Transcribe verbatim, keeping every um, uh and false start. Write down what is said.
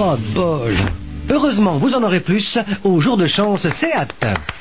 Oh, boge. Heureusement, vous en aurez plus au jour de chance Seat.